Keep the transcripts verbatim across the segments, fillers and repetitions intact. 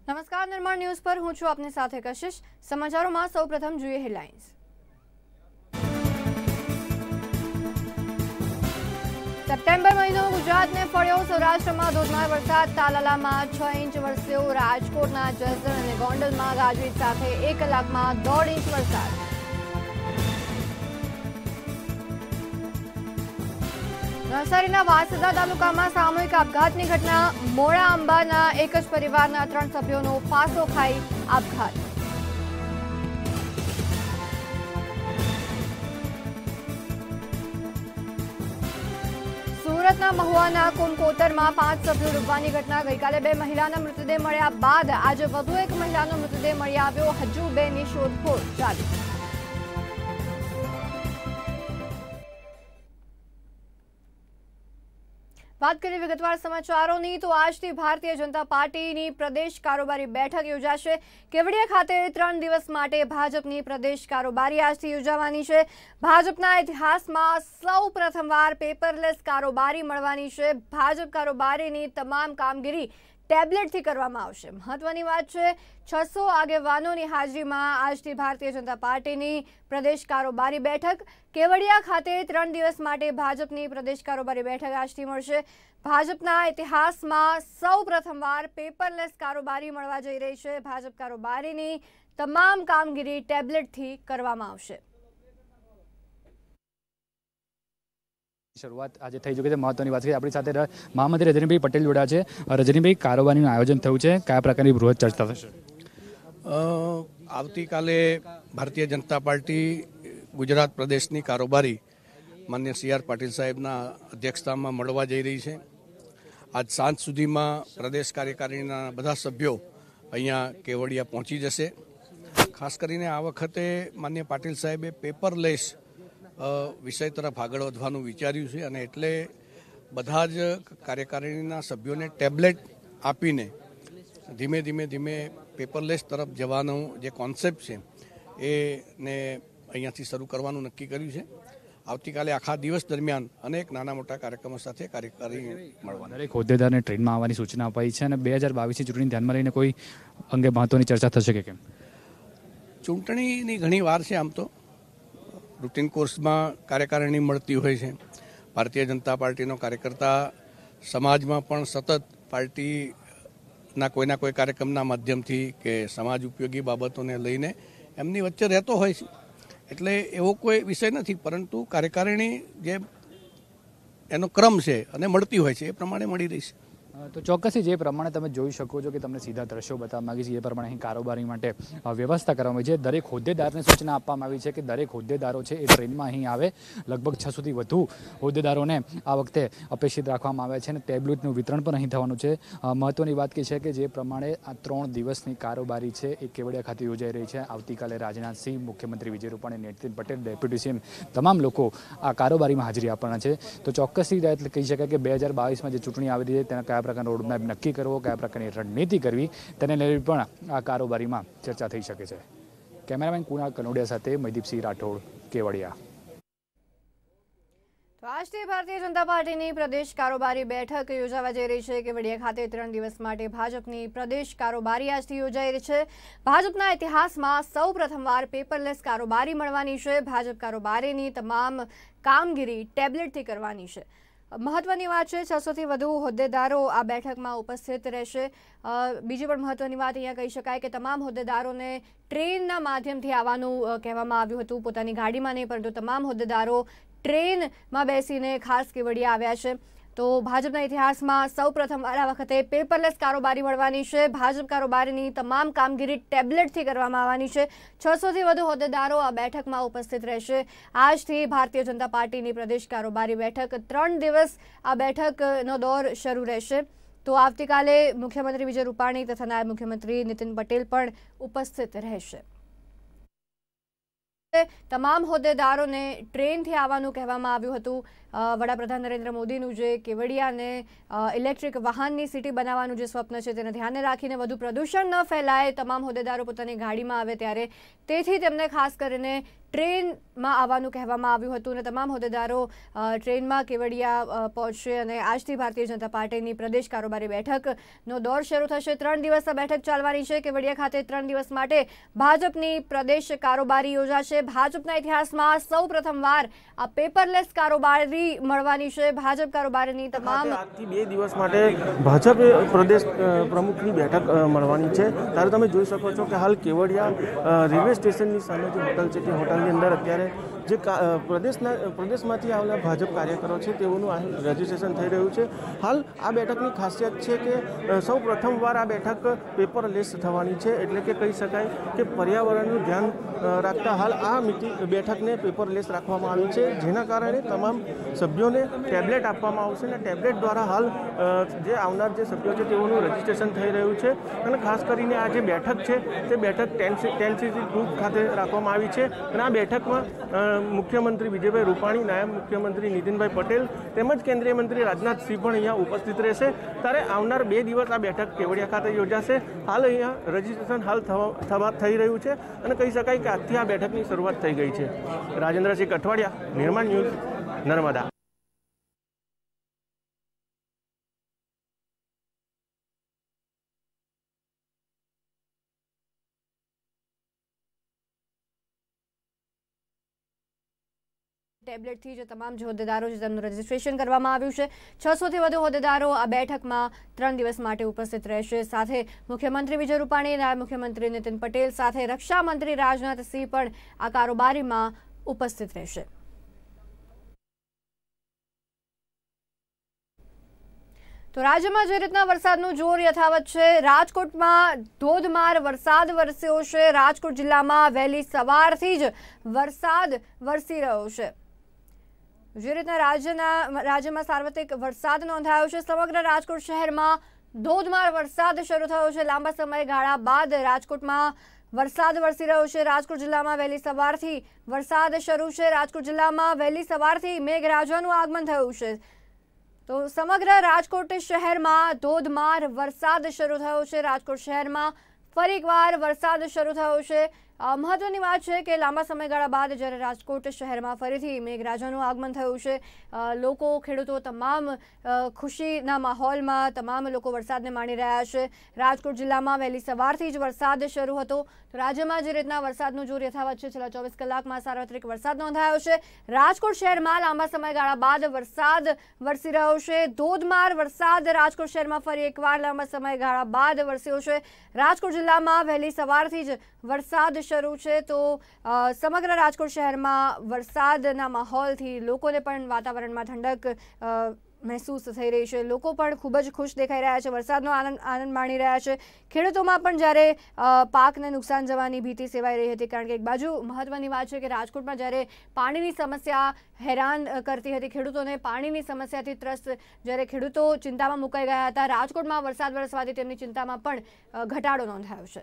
નમસ્કાર, નિર્માણ ન્યૂઝ પર હું છું આપની સાથે કશિશ। સમાચારોમાં સૌપ્રથમ જોઈએ હેડલાઇન્સ। સપ્ટેમ્બર મહિનો ગુજરાતને ફળ્યો। સૌરાષ્ટ્રમાં ધોધમાર વરસાદ। તાલાલામાં છ ઇંચ વરસ્યો। રાજકોટના જસદણ અને ગોંડલમાં ગાજવીજ સાથે એક કલાકમાં દોઢ ઇંચ વરસાદ। નવસારીના વાસદા તાલુકામાં સામૂહિક આપઘાતની ઘટના। મોડા અંબાના એક જ પરિવારના ત્રણ સભ્યોનો ફાંસો ખાઈ આપઘાત। સુરતના મહુવાના કુનકોતરમાં પાંચ સભ્યો ડૂબવાની ઘટના। ગઈકાલે બે મહિલાના મૃતદેહ મળ્યા બાદ આજે વધુ એક મહિલાનો મૃતદેહ મળી આવ્યો। હજુ બેની શોધખોળ ચાલુ। बात करें विगतवार समाचारों की, तो आज थी भारतीय जनता पार्टी की प्रदेश कारोबारी बैठक योजाशे। केवड़िया खाते त्रण दिवस माटे भाजपनी प्रदेश कारोबारी आजथी योजावानी छे। भाजपना इतिहास में सौ प्रथमवार पेपरलेस कारोबारी मळवानी छे। भाजप कारोबारीनी तमाम कामगीरी टेबलेट थी करवामां आवशे। महत्वनी वात छे, छसो आगेवानोनी हाजरीमां आजथी भारतीय जनता पार्टीनी प्रदेश कारोबारी बैठक। केवड़िया खाते त्रण दिवस माटे भाजपनी प्रदेश कारोबारी बैठक आजथी मळशे। भाजपना इतिहासमां सौ प्रथमवार पेपरलेस कारोबारी मळवा जई रही छे। भाजप कारोबारीनी तमाम कामगीरी टेबलेटथी करवामां आवशे। शुरुआत आज थी चुकी है। महत्वनी बात अपनी साथ महामंत्री रजनीभाई पटेल जोड़ा है। रजनीभाई, कारोबारी आयोजन थयुं छे, क्या प्रकार बृहद चर्चा थशे? आवती काले भारतीय जनता पार्टी गुजरात प्रदेश की कारोबारी मान्य सी आर पाटील साहेबना अध्यक्षता में मळवा जई रही है। आज सांज सुधी में प्रदेश कार्यकारिणीना बधा सभ्यों अहींया केवड़िया पहोंची जशे। खास करीने आ वखते मान्य पाटील साहेबे पेपरलेस विषय तरफ आगळ वधवानुं विचार्युं छे अने एटले बधा ज कार्यकारिणीना सभ्योने टेबलेट आपीने धीमे धीमे धीमे पेपरलेस तरफ जवानो जे कॉन्सेप्ट छे एने अहींयाथी शरू करवानुं नक्की कर्युं छे। आवतीकाले आखा दिवस दरमियान अनेक नाना मोटा कार्यक्रमों साथे कार्यकारी मळवाना। दरेक होद्देदारने ट्रेનમાં આવવાની સૂચના અપાઈ છે અને બે હજાર બાવીસની ચૂંટણી ધ્યાનમાં લઈને કોઈ અંગે મહત્વની ચર્ચા થશે કે કેમ? ચૂંટણીની ઘણી વાર છે। આમ તો रूटीन कोर्स में कार्यकारिणी मळती होय छे। भारतीय जनता पार्टी कार्यकर्ता समाज में पण सतत पार्टी ना कोईना कोई कार्यक्रमना माध्यमथी के समाज उपयोगी बाबतों ने लईने एमनी वच्चे रहतो होय छे। एटले एवो कोई विषय नहीं, परंतु कार्यकारिणी जे एनो क्रम छे अने मळती होय छे ए प्रमाणे मळी रही छे। तो चौक्कसी जे प्रमाणे તમે જોઈ શકો છો કે તમને સીધા દ્રશ્યો બતાવવા માંગી છે, એ પ્રમાણે અહીં કારોબારી માટે વ્યવસ્થા કરવામાં આવી છે। દરેક હોદ્દેદારને સૂચના આપવામાં આવી છે કે દરેક હોદ્દેદારો છે એ ટ્રેનમાં અહીં આવે। લગભગ છસોથી વધુ હોદ્દેદારોને આ વખતે અપેક્ષિત રાખવામાં આવ્યા છે અને ટેબ્લેટનું વિતરણ પણ અહીં થવાનું છે। મહત્વની વાત એ છે કે જે પ્રમાણે આ ત્રણ દિવસની કારોબારી છે એ કેવડિયા ખાતે યોજાઈ રહી છે। આવતીકાલે રાજનાથસિંહ, મુખ્યમંત્રી વિજય રૂપાણી, નીતિન પટેલ, ડેપ્યુટી સીએમ તમામ લોકો આ કારોબારીમાં હાજરી આપવાના છે। તો ચોક્કસી રીતે કહી શકાય કે બે હજાર બાવીસમાં જે ચૂંટણી આવી રહી છે તેના કયા પ્રકારનો રોડમેપ નક્કી કરવો, કયા પ્રકારની રણનીતિ કરવી તેને લઈને પણ આ કારોબારીમાં ચર્ચા થઈ શકે છે। કેમેરામેન કુણાલ કનોડિયા સાથે મયદીપસિંહ રાઠોડ, કેવડિયા। तो आज थी भारतीय जनता पार्टी की प्रदेश कारोबारी बैठक योजावा जई रही है। केवड़िया खाते त्रण दिवस माटे भाजपनी प्रदेश कारोबारी आजथी योजाई रही है। भाजपना इतिहास में सौ प्रथमवार पेपरलेस कारोबारी मळवानी छे। भाजप कारोबारीनी तमाम कामगीरी टेबलेटथी करवानी छे। महत्वनी बात है, छसो थी वधु होद्देदारो आ बैठक में उपस्थित रहेशे। बीजी पण महत्वनी बात अहींया कही शकाय कि तमाम होद्देदारोने ट्रेनना माध्यमथी आववानुं कहेवामां आव्युं हतुं। पोतानी गाडीमां नहीं, परंतु तमाम होद्देदारो ट्रेन में बेसीने खास केवड़िया आव्या छे। तो भाजपा इतिहास में सौ प्रथमवार आ वखते पेपरलेस कारोबारी मळवानी छे। भाजप कारोबारीनी तमाम कामगीरी टेबलेटथी करवामां आववानी छे। छसो थी वधु होद्देदारो आ बैठक में उपस्थित रहेशे। आजथी भारतीय जनता पार्टी की प्रदेश कारोबारी बैठक त्रण दिवस आ बैठकनो दौर शरू रहेशे। तो आवतीकाले मुख्यमंत्री विजय रूपाणी तथा नायब मुख्यमंत्री नितिन पटेल पण उपस्थित रहेशे। तमाम होद्देदारों ने ट्रेन थी आवानुं कहेवामां आव्युं हतुं। वडाप्रधान नरेन्द्र मोदीनुं जे केवड़ियाने इलेक्ट्रिक वाहननी सिटी बनाववानुं जे स्वप्न छे तेने ध्याने राखीने वधु प्रदूषण न फैलाय, तमाम होद्देदारो पोतानी गाडीमां आवे त्यारे तेथी तेमने खास करीने ટ્રેનમાં આવવાનું કહેવામાં આવ્યું હતું અને તમામ હોદ્દેદારો ટ્રેનમાં કેવડિયા પહોંચશે અને આજથી ભારતીય જનતા પાર્ટીની પ્રદેશ કારોબારી બેઠકનો દોર શરૂ થશે। ત્રણ દિવસ આ બેઠક ચાલવાની છે। કેવડિયા ખાતે ત્રણ દિવસ માટે ભાજપની પ્રદેશ કારોબારી યોજાશે। ભાજપના ઇતિહાસમાં સૌ પ્રથમવાર આ પેપરલેસ કારોબારી મળવાની છે। ભાજપ કારોબારીની તમામ આજથી બે દિવસ માટે ભાજપ પ્રદેશ પ્રમુખની બેઠક મળવાની છે। ત્યારે તમે જોઈ શકો છો કે હાલ કેવડિયા રેલવે સ્ટેશનની સામે જે હોટલ છે તે હોટલની અંદર અત્યારે જે પ્રદેશના પ્રદેશમાંથી આવેલા ભાજપ કાર્યકરો છે તેઓનું રજીસ્ટ્રેશન થઈ રહ્યું છે। હાલ આ બેઠકની ખાસિયત છે કે સૌ પ્રથમવાર આ બેઠક પેપરલેસ થવાની છે, એટલે કે કહી શકાય કે પર્યાવરણનું ધ્યાન રાખતા હાલ આ મિટિંગ બેઠકને પેપરલેસ રાખવામાં આવી છે, જેના કારણે તમામ સભ્યોને ટેબ્લેટ આપવામાં આવશે અને ટેબ્લેટ દ્વારા હાલ જે આવનાર જે સભ્યો છે તેઓનું રજીસ્ટ્રેશન થઈ રહ્યું છે। અને ખાસ કરીને આ જે બેઠક છે તે બેઠક ટેનસીસી ગ્રુપ ખાતે રાખવામાં આવી છે અને આ બેઠકમાં મુખ્યમંત્રી વિજયભાઈ રૂપાણી, નાયબ મુખ્યમંત્રી નીતિનભાઈ પટેલ તેમજ કેન્દ્રીય મંત્રી રાજનાથસિંહ પણ અહીંયા ઉપસ્થિત રહેશે। ત્યારે આવનાર બે દિવસ આ બેઠક કેવડિયા ખાતે યોજાશે। હાલ અહીંયા રજીસ્ટ્રેશન હાલ થવા થઈ રહ્યું છે અને કહી શકાય કે આજથી આ બેઠકની શરૂઆત થઈ ગઈ છે। રાજેન્દ્રસિંહ કઠવાડિયા, નિર્માણ ન્યૂઝ, નર્મદા। ટેબ્લેટથી જે તમામ જે હોદ્દેદારો છે તેમનું રજીસ્ટ્રેશન કરવામાં આવ્યું છે। છસોથી વધુ હોદ્દેદારો આ બેઠકમાં ત્રણ દિવસ માટે ઉપસ્થિત રહેશે। સાથે મુખ્યમંત્રી વિજય રૂપાણી, નાયબ મુખ્યમંત્રી નીતિન પટેલ સાથે રક્ષા મંત્રી રાજનાથસિંહ પણ આ કારોબારીમાં ઉપસ્થિત રહેશે। તો રાજ્યમાં જે રીતના વરસાદનું જોર યથાવત છે, રાજકોટમાં ધોધમાર વરસાદ વરસ્યો છે। રાજકોટ જિલ્લામાં વહેલી સવારથી જ વરસાદ વરસી રહ્યો છે। જે રીતના રાજ્યના રાજ્યમાં સાર્વત્રિક વરસાદ નોંધાયો છે। સમગ્ર રાજકોટ શહેરમાં ધોધમાર વરસાદ શરૂ થયો છે। લાંબા સમયગાળા બાદ રાજકોટમાં વરસાદ વરસી રહ્યો છે। રાજકોટ જિલ્લામાં વહેલી સવારથી વરસાદ શરૂ છે। રાજકોટ જિલ્લામાં વહેલી સવારથી મેઘરાજાનું આગમન થયું છે। તો સમગ્ર રાજકોટ શહેરમાં ધોધમાર વરસાદ શરૂ થયો છે। રાજકોટ શહેરમાં ફરી એકવાર વરસાદ શરૂ થયો છે। મહત્વની વાત છે કે લાંબા સમયગાળા બાદ જ્યારે રાજકોટ શહેરમાં ફરીથી મેઘરાજાનું આગમન થયું છે, લોકો, ખેડૂતો તમામ ખુશીના માહોલમાં તમામ લોકો વરસાદને માણી રહ્યા છે। રાજકોટ જિલ્લામાં વહેલી સવારથી જ વરસાદ શરૂ હતો। તો રાજ્યમાં જે રીતના વરસાદનું જોર યથાવત છે, છેલ્લા ચોવીસ કલાકમાં સાર્વત્રિક વરસાદ નોંધાયો છે। રાજકોટ શહેરમાં લાંબા સમયગાળા બાદ વરસાદ વરસી રહ્યો છે। ધોધમાર વરસાદ રાજકોટ શહેરમાં ફરી એકવાર લાંબા સમયગાળા બાદ વરસ્યો છે। રાજકોટ જિલ્લામાં વહેલી સવારથી જ વરસાદ શરૂ છે। તો સમગ્ર રાજકોટ શહેરમાં વરસાદના માહોલથી લોકોને પણ વાતાવરણમાં ઠંડક મહેસૂસ થઈ રહી છે। લોકો પણ ખૂબ જ ખુશ દેખાઈ રહ્યા છે, વરસાદનો આનંદ આનંદ માણી રહ્યા છે। ખેડૂતોમાં પણ જ્યારે પાકને નુકસાન જવાની ભીતિ સેવાઈ રહી હતી, કારણ કે એક બાજુ મહત્વની વાત છે કે રાજકોટમાં જ્યારે પાણીની સમસ્યા હેરાન કરતી હતી, ખેડૂતોને પાણીની સમસ્યાથી ત્રસ્ત જ્યારે ખેડૂતો ચિંતામાં મુકાઈ ગયા હતા, રાજકોટમાં વરસાદ વરસવાથી તેમની ચિંતામાં પણ ઘટાડો નોંધાયો છે।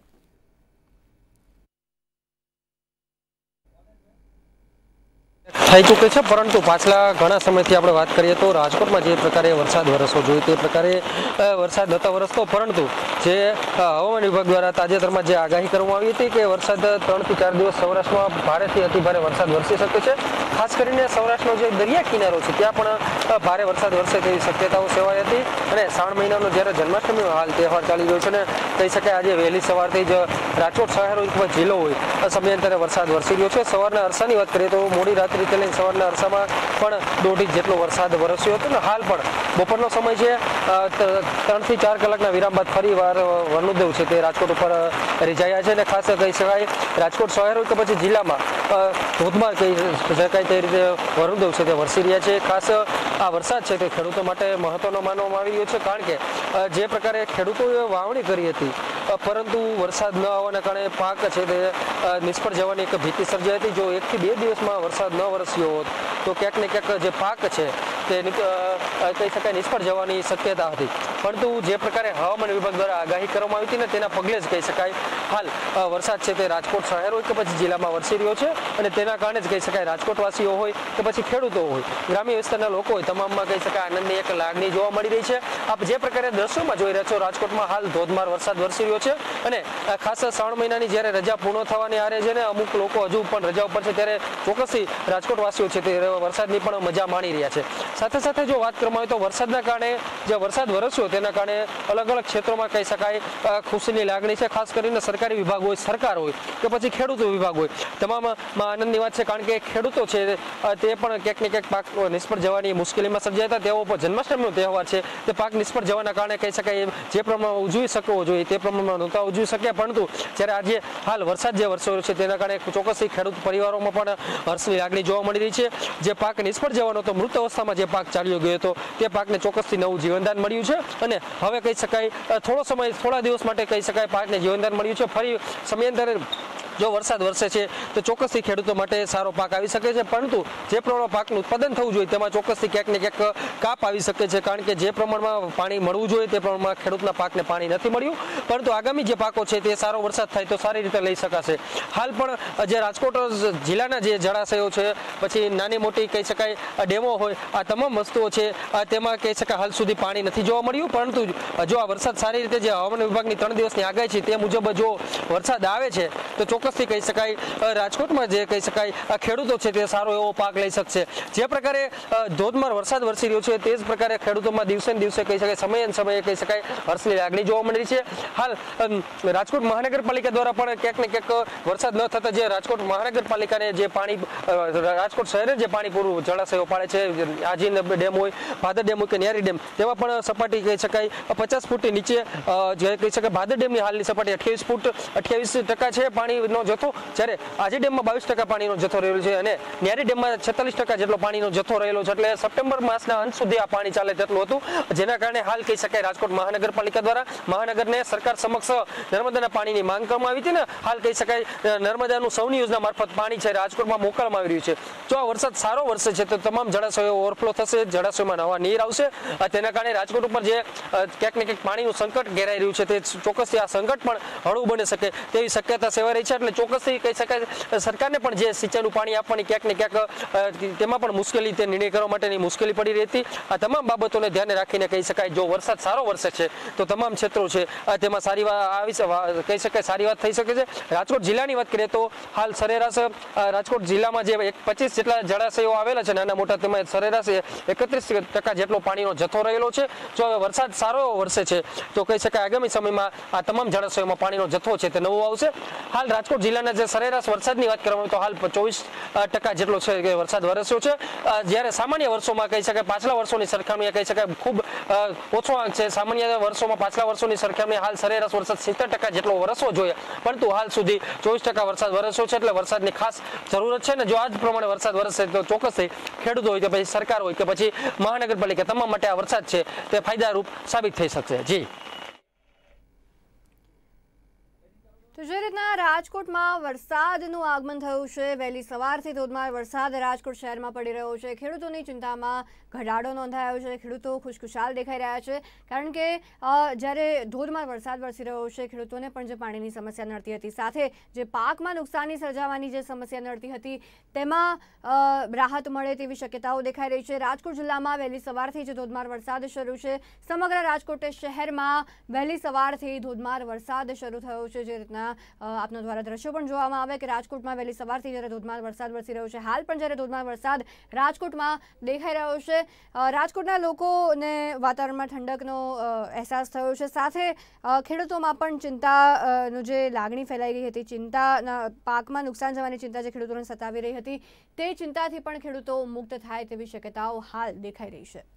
થઈ ચૂકે છે, પરંતુ પાછલા ઘણા સમયથી આપણે વાત કરીએ તો રાજકોટમાં જે પ્રકારે વરસાદ વરસવો જોઈએ તે પ્રકારે વરસાદ નહોતો વરસતો, પરંતુ જે હવામાન વિભાગ દ્વારા તાજેતરમાં જે આગાહી કરવામાં આવી હતી કે વરસાદ ત્રણથી ચાર દિવસ સૌરાષ્ટ્રમાં ભારેથી અતિભારે વરસાદ વરસી શકે છે। ખાસ કરીને સૌરાષ્ટ્રનો જે દરિયા કિનારો છે ત્યાં પણ ભારે વરસાદ વરસે તેવી શક્યતાઓ સેવાઈ હતી। અને શ્રાવણ મહિનાનો જ્યારે જન્માષ્ટમીનો હાલ તહેવાર ચાલી રહ્યો છે ને કહી શકાય આજે વહેલી સવારથી જ રાજકોટ શહેર હોય જિલ્લો હોય સમયાંતરે વરસાદ વરસી રહ્યો છે। સવારના અરસાની વાત કરીએ તો મોડી રાત્રિથી લઈને સવારના અરસામાં પણ દોઢ ઇંચ જેટલો વરસાદ વરસ્યો હતો ને હાલ પણ બપોરનો સમય છે, ત્રણથી ચાર કલાકના વિરામ બાદ ફરી વાર વરુણદેવ છે તે રાજકોટ ઉપર રીઝાયા છે। અને ખાસ કહી શકાય રાજકોટ શહેર હોય કે પછી જિલ્લામાં ધોધમાર કહી શકાય તે રીતે વરુણદેવ છે તે વરસી રહ્યા છે। ખાસ આ વરસાદ છે તે ખેડૂતો માટે મહત્વનો માનવામાં આવી રહ્યો છે, કારણ કે જે પ્રકારે ખેડૂતોએ વાવણી કરી હતી પરંતુ વરસાદ ન આવવાના કારણે પાક છે તે નિષ્ફળ જવાની એક ભીતિ સર્જાઈ હતી। જો એકથી બે દિવસમાં વરસાદ ન વરસ્યો હોત તો ક્યાંક ને ક્યાંક જે પાક છે તે કહી શકાય નિષ્ફળ જવાની શક્યતા હતી। પરંતુ જે પ્રકારે હવામાન વિભાગ દ્વારા આગાહી કરવામાં આવી હતી ને તેના પગલે જ કહી શકાય હાલ વરસાદ છે તે રાજકોટ શહેર હોય કે પછી જિલ્લામાં વરસી રહ્યો છે અને તેના કારણે જ કહી શકાય રાજકોટવાસીઓ હોય કે પછી ખેડૂતો હોય, ગ્રામ્ય વિસ્તારના લોકો હોય, તમામમાં કહી શકાય આનંદની એક લાગણી જોવા મળી રહી છે. આપ જે પ્રકારે દ્રશ્યોમાં જોઈ રહ્યા છો, રાજકોટમાં હાલ ધોધમાર વરસાદ વરસી રહ્યો છે અને ખાસ શ્રાવણ મહિનાની જ્યારે રજા પૂર્ણ થવાની આરે છે ને અમુક લોકો હજુ પણ રજા ઉપર છે ત્યારે ચોક્કસથી રાજકોટવાસીઓ છે તે વરસાદની પણ મજા માણી રહ્યા છે. સાથે સાથે જો વાત કરવામાં આવે તો વરસાદના કારણે જે વરસાદ વરસ્યો તેના કારણે અલગ અલગ ક્ષેત્રોમાં કહી શકાય ખુશીની લાગણી છે. ખાસ કરીને સરકારી વિભાગ હોય, સરકાર હોય કે પછી ખેડૂતો વિભાગ હોય, તમામમાં આનંદની વાત છે. કારણ કે ખેડૂતો છે તે પણ ક્યાંક ને ક્યાંક પાક નિષ્ફળ જવાની મુશ્કેલીમાં સર્જાયા હતા. તેઓ પણ જન્માષ્ટમીનો તહેવાર છે તે પાક નિષ્ફળ જવાના કારણે કહી શકાય જે પ્રમાણમાં ઉજવી શકવો જોઈએ તે પ્રમાણમાં નહોતા ઉજવી શક્યા. પરંતુ જ્યારે આજે હાલ વરસાદ જે વરસ્યો છે તેના કારણે ચોક્કસથી ખેડૂત પરિવારોમાં પણ હર્ષની લાગણી જોવા મળી રહી છે. જે પાક નિષ્ફળ જવાનો હતો, મૃત અવસ્થામાં જે પાક ચાલ્યો ગયો હતો, તે પાકને ચોક્કસથી નવું જીવનદાન મળ્યું છે અને હવે કહી શકાય થોડો સમય થોડા દિવસ માટે કહી શકાય પાકને જીવનદાન મળ્યું છે. ફરી સમયાંતરે જો વરસાદ વરસે છે તો ચોક્કસથી ખેડૂતો માટે સારો પાક આવી શકે છે. પરંતુ જે પ્રમાણમાં પાકનું ઉત્પાદન થવું જોઈએ તેમાં ચોક્કસથી ક્યાંક ને ક્યાંક કાપ આવી શકે છે. કારણ કે જે પ્રમાણમાં પાણી મળવું જોઈએ તે પ્રમાણમાં ખેડૂતના પાકને પાણી નથી મળ્યું. પરંતુ આગામી જે પાકો છે તે સારો વરસાદ થાય તો સારી રીતે લઈ શકાશે. હાલ પણ જે રાજકોટ જિલ્લાના જે જળાશયો છે, પછી નાની મોટી કહી શકાય ડેમો હોય, આ તમામ વસ્તુઓ છે તેમાં કહી શકાય હાલ સુધી પાણી નથી જોવા મળ્યું. પરંતુ જો આ વરસાદ સારી રીતે જે હવામાન વિભાગની ત્રણ દિવસની આગાહી છે તે મુજબ જો વરસાદ આવે છે તો ચોક્કસથી કહી શકાય રાજકોટમાં જે કહી શકાય ખેડૂતો છે તે સારો એવો પાક લઈ શકશે. જે પ્રકારે ધોધમાર વરસાદ વરસી રહ્યો છે તે જ પ્રકારે ખેડૂતોમાં દિવસે ને દિવસે કહી શકાય સમયે સમયે કહી શકાય હર્ષની લાગણી જોવા મળી રહી છે. હાલ રાજકોટ મહાનગરપાલિકા દ્વારા પણ ક્યાંક ને ક્યાંક વરસાદ ન થતા જે રાજકોટ મહાનગરપાલિકાને જે પાણી રાજકોટ શહેરે જે પાણી પૂરું જળાશયો પાડે છે, આજીન ડેમ હોય, ભાદર ડેમ હોય કે ન્યારી ડેમ, તેમાં પણ સપાટી કહી શકાય પચાસ ફૂટની નીચે જે કહી શકાય ભાદર ડેમની હાલની સપાટી અઠ્યાવીસ ફૂટ અઠ્યાવીસ ટકા છે પાણીનો જથ્થો, જ્યારે આજે ડેમમાં બાવીસ ટકા પાણીનો જથ્થો રહેલો છે અને ન્યારી ડેમમાં છેતાલીસ ટકા જેટલો પાણીનો જથ્થો રહેલો છે. એટલે સપ્ટેમ્બર માસના અંત સુધી આ પાણી ચાલે તેટલું હતું. જેના કારણે હાલ કહી શકાય રાજકોટ મહાનગરપાલિકા દ્વારા મહાનગરને સરકાર સમક્ષ નર્મદાના પાણીની માંગ કરવામાં આવી હતી ને હાલ કહી શકાય નર્મદાનું સૌની યોજના મારફત પાણી છે રાજકોટમાં મોકલવામાં આવી રહ્યું છે. જો આ વરસાદ સારો વરસે છે તો તમામ જળાશયો ઓવરફ્લો થશે, જળાશયોમાં નવા નીર આવશે. તેના કારણે રાજકોટ ઉપર જે ક્યાંક ને ક્યાંક પાણીનું સંકટ ઘેરાઈ રહ્યું છે તે ચોક્કસથી આ સંકટ પણ હળવું બની શકે તેવી શક્યતા સેવાઈ રહી છે. એટલે ચોક્કસથી કહી શકાય સરકારને પણ જે સિંચાઈનું પાણી આપવાની ક્યાંક ને ક્યાંક તેમાં પણ મુશ્કેલી તે નિર્ણય કરવા માટેની મુશ્કેલી પડી રહી હતી. આ તમામ બાબતોને ધ્યાને રાખીને કહી શકાય જો વરસાદ સારો વરસે છે તો તમામ ક્ષેત્રો છે તેમાં સારી વાત આવી કહી શકાય સારી વાત થઈ શકે છે. રાજકોટ જિલ્લાની વાત કરીએ તો હાલ સરેરાશ રાજકોટ જિલ્લામાં જે એક પચીસ જેટલા જળાશયો આવેલા છે નાના મોટા, તેમાં સરેરાશ એકત્રીસ ટકા જેટલો પાણીનો જથ્થો રહેલો છે. જો વરસાદ સારો વરસે છે તો કહી શકાય આગામી સમયમાં આ તમામ જળાશયોમાં પાણીનો જથ્થો છે તે નવો આવશે. હાલ રાજકોટ જિલ્લાના જે સરેરાશ વરસાદની વાત કરવામાં તો હાલ ચોવીસ ટકા જેટલો છે કે વરસાદ વરસ્યો છે. જ્યારે સામાન્ય વર્ષોમાં કહી શકાય પાછલા વર્ષોની સરખામણીએ કહી શકાય ખૂબ ઓછો આંક છે. સામાન્ય વર્ષોમાં પાછલા વર્ષોની સરખામણીએ હાલ સરેરાશ વરસાદ સિત્તેર ટકા જેટલો વરસવો જોઈએ, પરંતુ હાલ સુધી ચોવીસ ટકા વરસાદ વરસ્યો છે. એટલે વરસાદની ખાસ જરૂરત છે ને જો આ જ પ્રમાણે વરસાદ વરસશે તો ચોક્કસથી ખેડૂતો હોય કે પછી સરકાર હોય કે પછી મહાનગરપાલિકા તમામ માટે આ વરસાદ છે તે ફાયદારૂપ સાબિત થઈ શકશે. જી તો જે રીતના રાજકોટમાં વરસાદનું આગમન થયું છે, વહેલી સવારથી ધોધમાર વરસાદ રાજકોટ શહેરમાં પડી રહ્યો છે. ખેડૂતોની ચિંતામાં ઘટાડો નોંધાયો છે. ખેડૂતો ખુશખુશાલ દેખાઈ રહ્યા છે કારણ કે જ્યારે ધોધમાર વરસાદ વરસી રહ્યો છે ખેડૂતોને પણ જે પાણીની સમસ્યા નડતી હતી, સાથે જે પાકમાં નુકસાની સર્જાવાની જે સમસ્યા નડતી હતી તેમાં રાહત મળે તેવી શક્યતાઓ દેખાઈ રહી છે. રાજકોટ જિલ્લામાં વહેલી સવારથી જે ધોધમાર વરસાદ શરૂ છે, સમગ્ર રાજકોટ શહેરમાં વહેલી સવારથી ધોધમાર વરસાદ શરૂ થયો છે. જે રીતના આપના દ્વારા દ્રશ્યો પણ જોવામાં આવે કે રાજકોટમાં વહેલી સવારથી જ્યારે ધોધમાર વરસાદ વરસી રહ્યો છે, હાલ પણ જ્યારે ધોધમાર વરસાદ રાજકોટમાં દેખાઈ રહ્યો છે, રાજકોટના લોકોને વાતાવરણમાં ઠંડકનો અહેસાસ થયો છે. સાથે ખેડૂતોમાં પણ ચિંતાનું જે લાગણી ફેલાઈ ગઈ હતી, ચિંતાના પાકમાં નુકસાન જવાની ચિંતા જે ખેડૂતોને સતાવી રહી હતી તે ચિંતાથી પણ ખેડૂતો મુક્ત થાય તેવી શક્યતાઓ હાલ દેખાઈ રહી છે.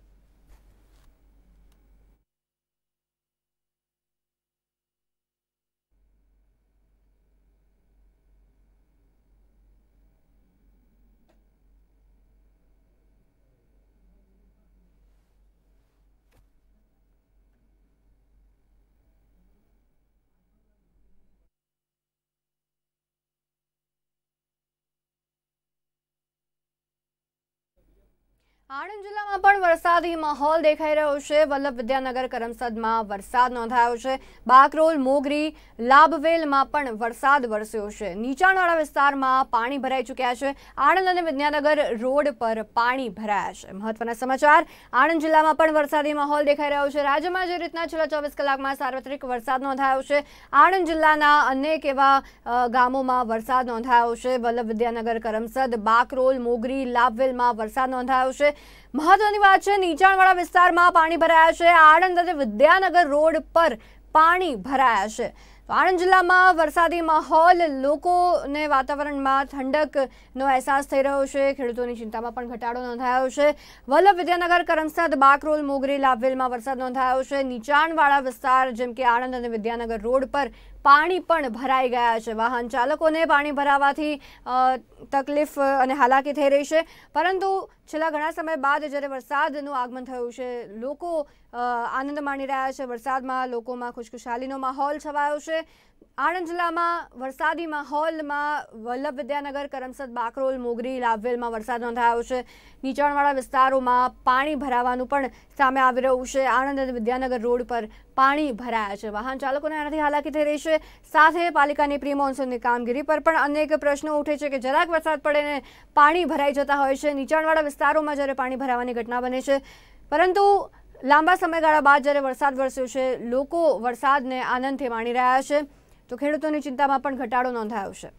આણંદ જિલ્લામાં પણ વરસાદી માહોલ દેખાઈ રહ્યો છે। વલ્લભ વિદ્યાનગર કરમસદમાં વરસાદ નોંધાયો છે। બાકરોલ, મોગરી, લાભવેલમાં પણ વરસાદ વરસ્યો છે। નીચાણવાળા વિસ્તારમાં પાણી ભરાઈ ચૂક્યા છે। આણંદ અને વિદ્યાનગર રોડ પર પાણી ભરાયા છે। મહત્વના સમાચાર, આણંદ જિલ્લામાં પણ વરસાદી માહોલ દેખાઈ રહ્યો છે। રાજ્યમાં જે રીતના છેલ્લા ચોવીસ કલાકમાં સાર્વત્રિક વરસાદ નોંધાયો છે, આણંદ જિલ્લાના અનેક એવા ગામોમાં વરસાદ નોંધાયો છે। વલ્લભ વિદ્યાનગર, કરમસદ, બાકરોલ, મોગરી, લાભવેલમાં વરસાદ નોંધાયો છે। મહત્વની વાત છે, નીચાણવાળા વિસ્તારમાં પાણી ભરાયા છે। આણંદ અને વિદ્યાનગર રોડ પર પાણી ભરાયા છે। આણંદ જિલ્લામાં વરસાદી માહોલ, લોકોને વાતાવરણમાં ઠંડકનો અહેસાસ થઈ રહ્યો છે। ખેડૂતોની ચિંતામાં પણ ઘટાડો નોંધાયો છે। વલ્લભ વિદ્યાનગર, કરમસદ, બાકરોલ, મોગરી, લાભવેલમાં વરસાદ નોંધાયો છે। નીચાણવાળા વિસ્તાર જેમ કે આણંદ અને વિદ્યાનગર રોડ પર પાણી પણ ભરાઈ ગયા છે। વાહન ચાલકોને પાણી ભરાવાથી તકલીફ અને હાલાકી થઈ રહી છે, પરંતુ છેલ્લા ઘણા સમય બાદ જ્યારે વરસાદનું આગમન થયું છે, લોકો આનંદ માણી રહ્યા છે। વરસાદમાં લોકોમાં ખુશખુશાલીનો માહોલ છવાયો છે। આણંદ જિલ્લામાં વરસાદી માહોલમાં વલ્લભ વિદ્યાનગર, કરમસદ, બાકરોલ, મોગરી, લાભવેલમાં વરસાદ નોંધાયો છે। નીચાણવાળા વિસ્તારોમાં પાણી ભરાવાનું પણ સામે આવી રહ્યું છે। આણંદ અને વિદ્યાનગર રોડ પર પાણી ભરાયા છે। વાહન ચાલકોને આનાથી હાલાકી થઈ રહી છે। સાથે પાલિકાની પ્રી મોન્સૂનની કામગીરી પર પણ અનેક પ્રશ્નો ઉઠે છે કે જરાક વરસાદ પડે ને પાણી ભરાઈ જતા હોય છે। નીચાણવાળા વિસ્તારોમાં જ્યારે પાણી ભરાવાની ઘટના બને છે, પરંતુ લાંબા સમયગાળા બાદ જ્યારે વરસાદ વરસ્યો છે, લોકો વરસાદને આનંદથી માણી રહ્યા છે, તો ખેડૂતોની ચિંતામાં પણ ઘટાડો નોંધાયો છે।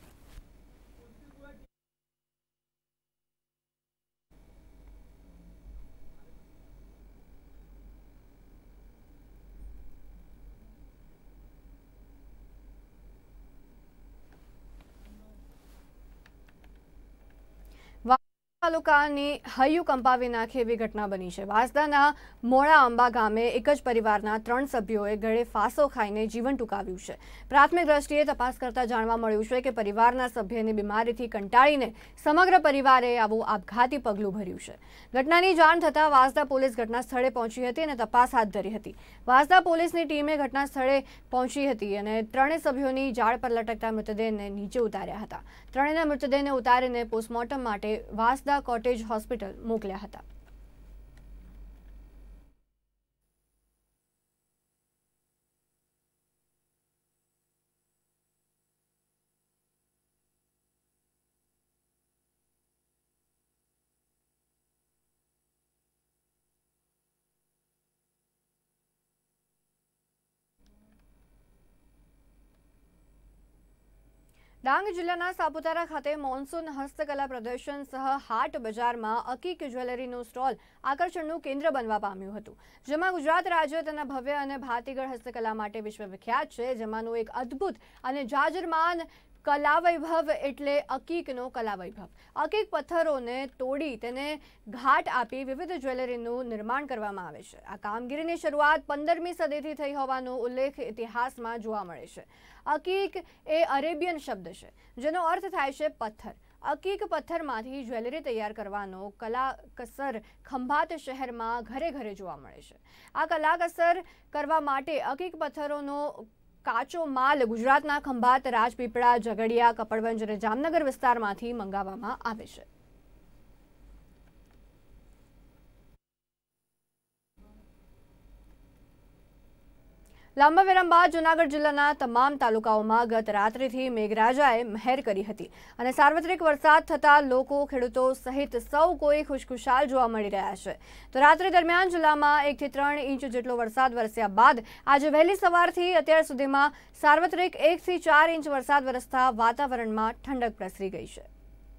તાલુકાની હૈયું કંપાવી નાખે એવી ઘટના બની છે। વાંસદાના મોડા આંબા ગામે એક જ પરિવારના ત્રણ સભ્યોએ ગળે ફાંસો ખાઈને જીવન ટૂંકાવ્યું છે। પ્રાથમિક દ્રષ્ટિએ તપાસ કરતા જાણવા મળ્યું છે કે પરિવારના સભ્યની બીમારીથી કંટાળીને સમગ્ર પરિવારે આવું આપઘાતી પગલું ભર્યું છે। ઘટનાની જાણ થતાં વાંસદા પોલીસ ઘટના સ્થળે પહોંચી હતી અને તપાસ હાથ ધરી હતી। વાંસદા પોલીસની ટીમે ઘટના સ્થળે પહોંચી હતી અને ત્રણેય સભ્યોની ઝાડ પર લટકતા મૃતદેહને નીચે ઉતાર્યા હતા। ત્રણેયના મૃતદેહને ઉતારીને પોસ્ટમોર્ટમ માટે વાંસદા કોટેજ હોસ્પિટલ મોકલ્યા હતા। ડાંગ જિલ્લાના સાપુતારા ખાતે મોન્સૂન હસ્તકલા પ્રદર્શન સહ હાટ બજારમાં અકીક જ્વેલરીનું સ્ટોલ આકર્ષણનું કેન્દ્ર બનવા પામ્યું હતું, જેમાં ગુજરાત રાજ્ય તેના ભવ્ય અને ભાતીગળ હસ્તકલા માટે વિશ્વવિખ્યાત છે। જેમાંનું એક અદ્ભુત અને જાજરમાન કલાવૈભવ એટલે અકીકનો કલાવૈભવ। અકીક પથ્થરોને તોડી તેને ઘાટ આપી વિવિધ જ્વેલરીનું નિર્માણ કરવામાં આવે છે। આ કામગીરીની શરૂઆત પંદરમી સદીથી થઈ હોવાનો ઉલ્લેખ ઇતિહાસમાં જોવા મળે છે। અકીક એ અરેબિયન શબ્દ છે, જેનો અર્થ થાય છે પથ્થર। અકીક પથ્થરમાંથી જ્વેલરી તૈયાર કરવાનો કલાકસર ખંભાત શહેરમાં ઘરે ઘરે જોવા મળે છે। આ કલાકસર કરવા માટે અકીક પથ્થરોનો કાચો માલ ગુજરાતના ખંભાત, રાજપીપળા, ઝઘડિયા, કપડવંજ અને જામનગર વિસ્તારમાંથી મંગાવવામાં આવે છે। લાંબા વિરામ બાદ જૂનાગઢ જિલ્લાના તમામ તાલુકાઓમાં ગત રાત્રિથી મેઘરાજાએ મહેર કરી હતી અને સાર્વત્રિક વરસાદ થતાં લોકો, ખેડૂતો સહિત સૌ કોઈ ખુશખુશાલ જોવા મળી રહ્યા છે। તો રાત્રિ દરમિયાન જિલ્લામાં એકથી ત્રણ ઇંચ જેટલો વરસાદ વરસ્યા બાદ આજે વહેલી સવારથી અત્યાર સુધીમાં સાર્વત્રિક એકથી ચાર ઇંચ વરસાદ વરસતા વાતાવરણમાં ઠંડક પ્રસરી ગઈ છે।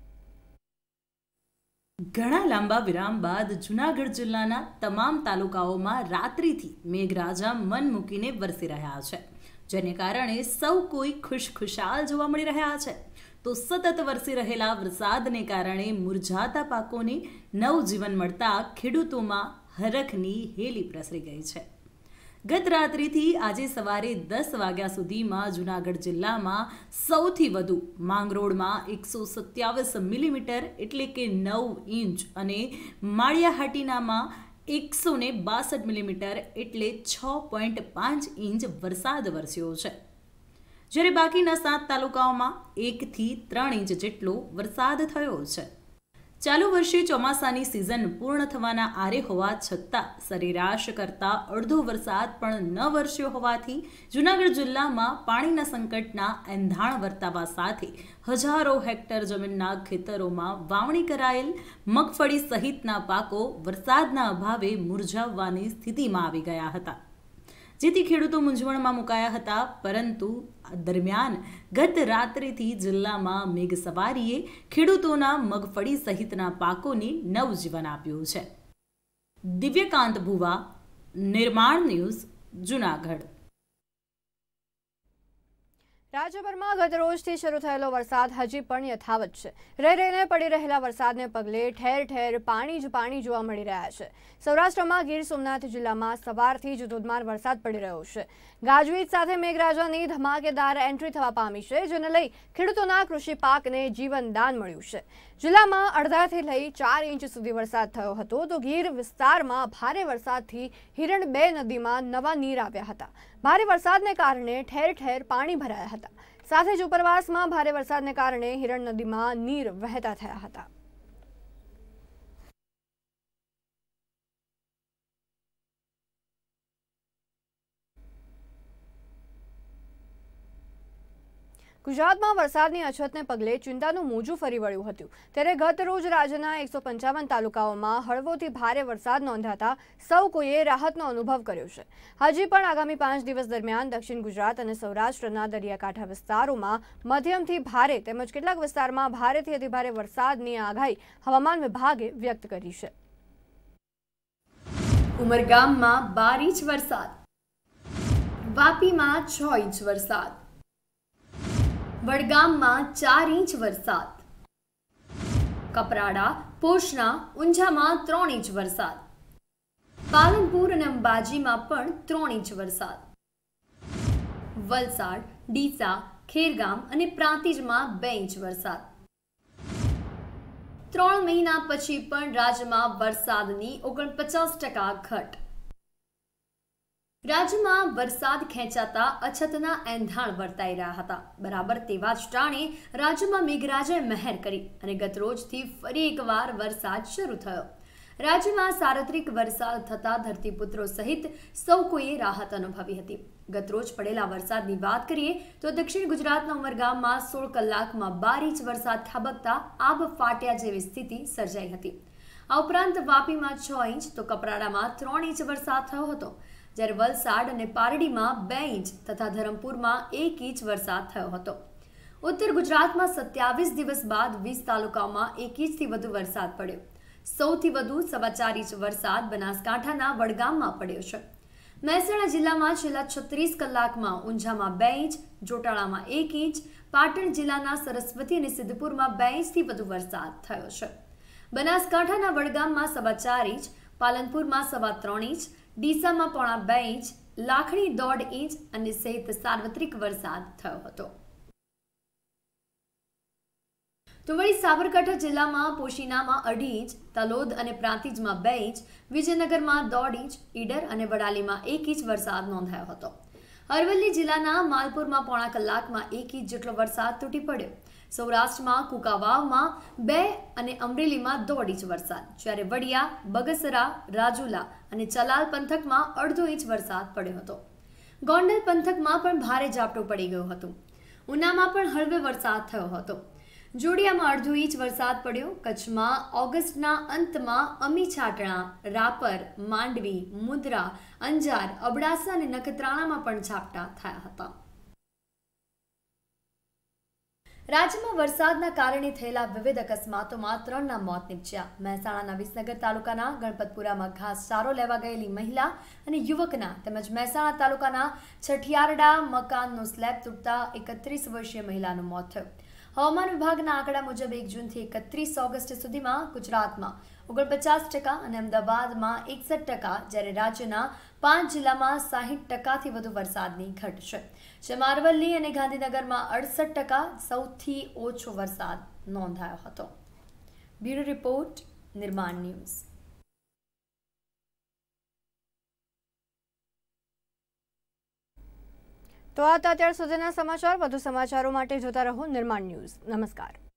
ઘણા લાંબા વિરામ બાદ જૂનાગઢ જિલ્લાના તમામ તાલુકાઓમાં રાત્રિથી મેઘરાજા મન મૂકીને વરસી રહ્યા છે, જેને કારણે સૌ કોઈ ખુશખુશાલ જોવા મળી રહ્યા છે। તો સતત વરસી રહેલા વરસાદને કારણે મુરઝાતા પાકોને નવજીવન મળતા ખેડૂતોમાં હરખની હેલી પ્રસરી ગઈ છે। ગત રાત્રિથી આજે સવારે દસ વાગ્યા સુધીમાં જૂનાગઢ જિલ્લામાં સૌથી વધુ માંગરોળમાં એકસો સત્યાવીસ મિલીમીટર એટલે કે નવ ઇંચ અને માળિયાહાટીનામાં એકસો ને બાસઠ મિલીમીટર એટલે છ પોઈન્ટ પાંચ ઇંચ વરસાદ વરસ્યો છે, જ્યારે બાકીના સાત તાલુકાઓમાં એકથી ત્રણ ઇંચ જેટલો વરસાદ થયો છે। ચાલુ વર્ષે ચોમાસાની સિઝન પૂર્ણ થવાના આરે હોવા છતાં સરેરાશ કરતાં અડધો વરસાદ પણ ન વરસ્યો હોવાથી જૂનાગઢ જિલ્લામાં પાણીના સંકટના એંધાણ વર્તાવા સાથે હજારો હેક્ટર જમીનના ખેતરોમાં વાવણી કરાયેલ મગફળી સહિતના પાકો વરસાદના અભાવે મુરઝાવવાની સ્થિતિમાં આવી ગયા હતા, જેથી ખેડૂતો મૂંઝવણમાં મુકાયા હતા. પરંતુ દરમિયાન ગત રાત્રિથી જિલ્લામાં મેઘ સવારીએ ખેડૂતોના મગફળી સહિતના પાકોને નવજીવન આપ્યું છે. દિવ્યકાંત ભુવા, નિર્માણ ન્યૂઝ, જૂનાગઢ. રાજ્યભરમાં ગત રોજથી શરૂ થયેલો વરસાદ હજી પણ યથાવત છે. રહી રહીને પડી રહેલા વરસાદને પગલે ઠેર ઠેર પાણી જ પાણી જોવા મળી રહ્યા છે. સૌરાષ્ટ્રમાં ગીર સોમનાથ જિલ્લામાં સવારથી જ ધોધમાર વરસાદ પડી રહ્યો છે. ગાજવીજ સાથે મેઘરાજાની ધમાકેદાર એન્ટ્રી થવા પામી છે, જેને લઈ ખેડૂતોના કૃષિ પાકને જીવનદાન મળ્યું છે. જિલ્લામાં અડધાથી લઈ ચાર ઇંચ સુધી વરસાદ થયો હતો, તો ગીર વિસ્તારમાં ભારે વરસાદથી હિરણ બે નદીમાં નવા નીર આવ્યા હતા. ભારે વરસાદને કારણે ઠેર ઠેર પાણી ભરાયા હતા. સાથે જ ઉપરવાસમાં ભારે વરસાદને કારણે હિરણ નદીમાં નીર વહેતા થયા હતા. ગુજરાતમાં વરસાદની અછતને પગલે ચિંતાનું મોજું ફરી વળ્યું હતું. ત્યારે ગત રોજ રાજ્યના એકસો પંચાવન તાલુકાઓમાં હળવોથી ભારે વરસાદ નોંધાતા સૌ કોઈએ રાહતનો અનુભવ કર્યો છે. હજી પણ આગામી પાંચ દિવસ દરમિયાન દક્ષિણ ગુજરાત અને સૌરાષ્ટ્રના દરિયાકાંઠા વિસ્તારોમાં મધ્યમથી ભારે તેમજ કેટલાક વિસ્તારમાં ભારેથી અતિભારે વરસાદની આગાહી હવામાન વિભાગે વ્યક્ત કરી છે. ઉમરગામમાં બાર ઇંચ વરસાદ, વાપીમાં છ ઇંચ વરસાદ, વડગામમાં ચાર ઇંચ વરસાદ, કપરાડા, પોશના, ઊંઝામાં ત્રણ ઇંચ વરસાદ, પાલનપુર અને અંબાજીમાં પણ ત્રણ ઇંચ વરસાદ, વલસાડ, ડીસા, ખેરગામ અને પ્રાંતિજમાં બે ઇંચ વરસાદ. ત્રણ મહિના પછી પણ રાજ્યમાં વરસાદની ઓગણપચાસ ટકા ઘટ. રાજ્યમાં વરસાદ ખેંચાતા અછતના એંધાણ વર્તાઈ રહ્યા હતા. બરાબર તેવા જ ટાણે રાજ્યમાં મેઘરાજાએ મહેર કરી અને ગત રોજથી ફરી એકવાર વરસાદ શરૂ થયો. રાજ્યમાં સાર્વત્રિક વરસાદ થતા ધરતીપુત્રો સહિત સૌ કોઈએ રાહત અનુભવી હતી. ગત રોજ પડેલા વરસાદની વાત કરીએ તો દક્ષિણ ગુજરાતના ઉમરગામમાં સોળ કલાકમાં બાર ઇંચ વરસાદ ખાબકતા આબ ફાટ્યા જેવી સ્થિતિ સર્જાઈ હતી. આ ઉપરાંત વાપીમાં છ ઇંચ તો કપરાડામાં ત્રણ ઇંચ વરસાદ થયો હતો, જ્યારે વલસાડ અને પારડીમાં બે ઇંચ તથા ધરમપુરમાં એક ઇંચ વરસાદ થયો હતો. ઉત્તર ગુજરાતમાં સત્યાવીસ દિવસ બાદ વીસ તાલુકાઓમાં એક ઇંચથી વધુ વરસાદ પડ્યો. સૌથી વધુ સવા ચાર ઇંચ વરસાદ બનાસકાંઠાના વડગામમાં પડ્યો છે. મહેસાણા જિલ્લામાં છેલ્લા છત્રીસ કલાકમાં ઊંઝામાં બે ઇંચ, જોટાળામાં એક ઇંચ, પાટણ જિલ્લાના સરસ્વતી અને સિદ્ધપુરમાં બે ઇંચથી વધુ વરસાદ થયો છે. બનાસકાંઠાના વડગામમાં સવા ચાર ઇંચ, પાલનપુરમાં સવા ત્રણ ઇંચ, ડીસામાં પોણા બે ઇંચ, લાખણી દોઢ ઇંચ અને સહિત સાર્વત્રિક વરસાદ થયો હતો. તો વળી સાબરકાંઠા જિલ્લામાં પોશીનામાં અઢી ઇંચ, તલોદ અને પ્રાંતિજમાં બે ઇંચ, વિજયનગરમાં દોઢ ઇંચ, ઈડર અને વડાલીમાં એક ઇંચ વરસાદ નોંધાયો હતો. અરવલ્લી જિલ્લાના માલપુરમાં પોણા કલાકમાં એક ઇંચ જેટલો વરસાદ તૂટી પડ્યો. સૌરાષ્ટ્રમાં કુકાવાવમાં બે અને અમરેલીમાં દોઢ ઇંચ વરસાદ, જ્યારે વડિયા, બગસરા, રાજુલા અને ચલાલ પંથકમાં અડધો ઇંચ વરસાદ પડ્યો હતો. ગોંડલ પંથકમાં પણ ભારે ઝાપટું પડી ગયું હતું. ઉનામાં પણ હળવે વરસાદ થયો હતો. જોડિયામાં અડધો ઇંચ વરસાદ પડ્યો. કચ્છમાં ઓગસ્ટના અંતમાં અમી છાટણા, રાપર, માંડવી, મુદ્રા, અંજાર, અબડાસા અને નખત્રાણામાં પણ ઝાપટા થયા હતા. રાજ્યમાં વરસાદના કારણે થયેલા વિવિધ અકસ્માતોમાં ત્રણના મોત નીપજ્યા. મહેસાણાના વિસનગર તાલુકાના ગણપતપુરામાં ઘાસચારો લેવા ગયેલી મહિલા અને યુવકના તેમજ મહેસાણા તાલુકાના છઠિયારડા મકાનનો સ્લેબ તૂટતા એકત્રીસ વર્ષીય મહિલાનું મોત થયું. હવામાન વિભાગના આંકડા મુજબ એક જૂનથી એકત્રીસ ઓગસ્ટ સુધીમાં ગુજરાતમાં ઓગણપચાસ ટકા અને અમદાવાદમાં એકસઠ ટકા, જ્યારે રાજ્યના પાંચ જિલ્લામાં સાહીઠ ટકાથી વધુ વરસાદની ઘટ છે, જેમાં અરવલ્લી અને ગાંધીનગરમાં અડસઠ ટકા સૌથી ઓછો વરસાદ નોંધાયો હતો. Bureau report, Nirman news. તો આ હતા અત્યાર સુધીના સમાચાર. વધુ સમાચારો માટે જોતા રહો નિર્માણ ન્યૂઝ. નમસ્કાર.